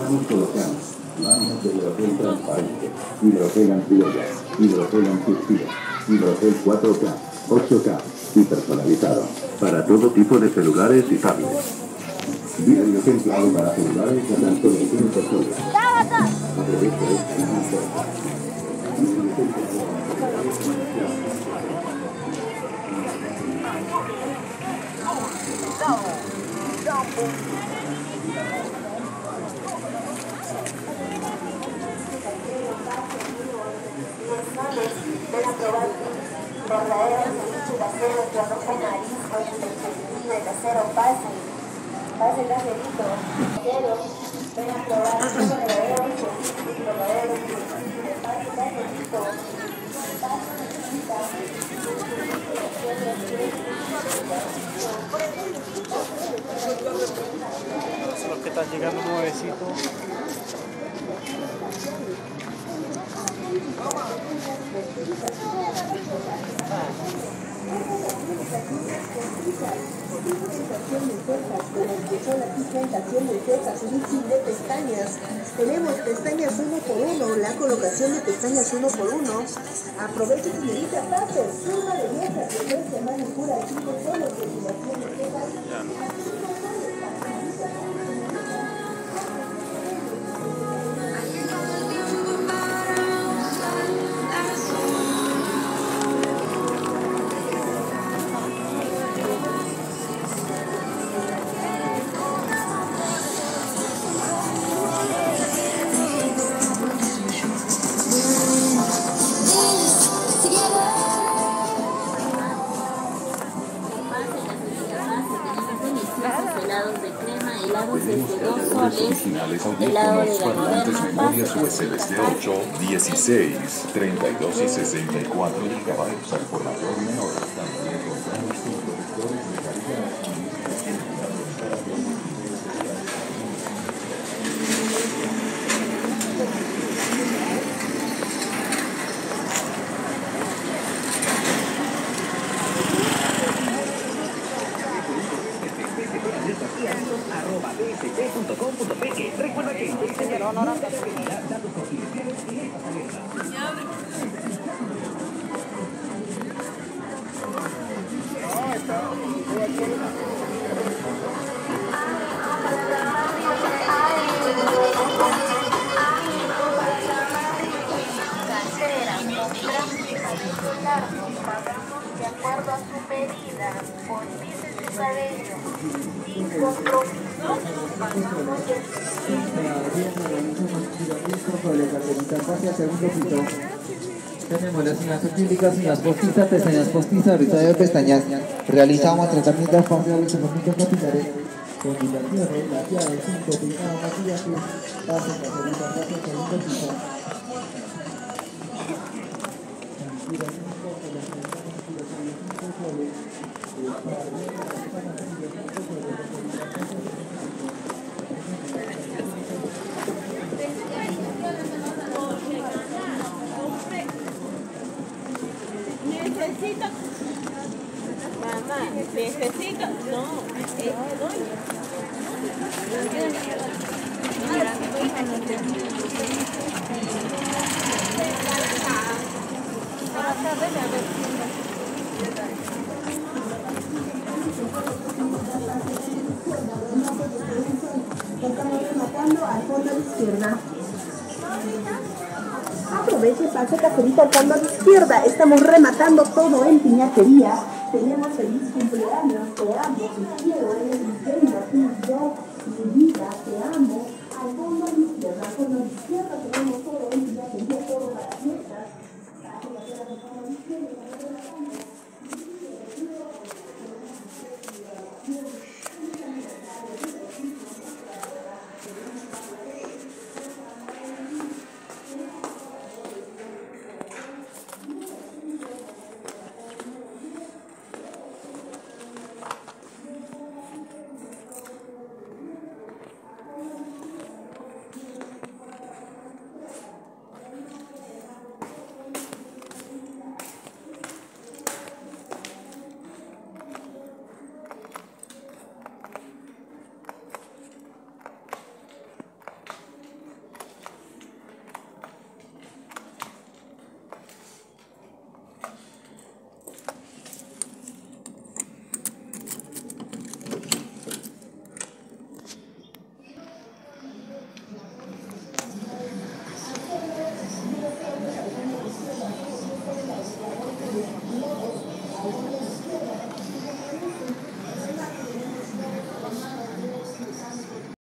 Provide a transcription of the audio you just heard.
Vamos colocando. Vamos del hidrogel transparente, hidrogel antihuella, hidrogel antispira, hidrogel 4K, 8K y personalizado para todo tipo de celulares y tablets. Hidrogel claro para celulares a tan solo 5 soles. Aprovecha esta gran oferta. Ven a probar verdadero ceviche casero que arroja mariscos, perspectiva, casero, pase el caserito, casero, ven a probar verdadero ceviche, verdadero ceviche, pase el caserito, Son los que están llegando nuevecitos. De pestañas. Tenemos pestañas 1x1, la colocación de pestañas 1x1. Aproveche, señorita, pase, suma de viejas, de manicura, 5 solos, depilación de cejas. Helados de crema, helados de 2 soles, helado de la Moderna, memorias USB 8, 16, 32 y 64 GB al formato menor. También compramos sus protectores de calidad. @bsp.com.pe. Recuerda que datos confidenciales y letras abiertas. De acuerdo a su medida, olvide su cabello, sin compromiso, pagamos Tenemos las uñas acrílicas, uñas postizas, rizado de pestañas. Realizamos tratamientos faciales en los puntos capilares, con dilaciones, laseados, 5, peinado, maquillaje, pases, caserita, pases, segundo piso. Necesito, mamá, necesito, no, Estamos rematando al fondo a la izquierda. Aproveche, pase caserita al fondo a la izquierda. Estamos rematando todo en piñatería. Tenemos feliz cumpleaños, te amo, te quiero, eres mi reina, tú, yo, mi vida, te amo. Al fondo a la izquierda tenemos